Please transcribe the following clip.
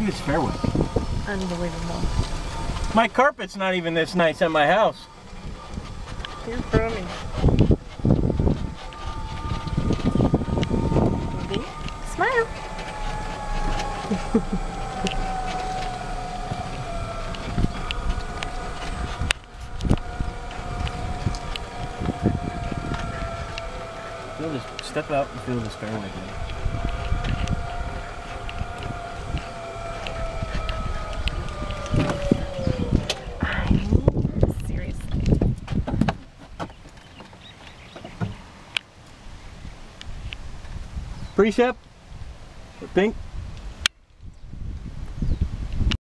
this fairway. Unbelievable. My carpet's not even this nice at my house. You're grooming. Baby, smile. Feel this, step out and feel this fairway again. Seriously. Precept? Pink?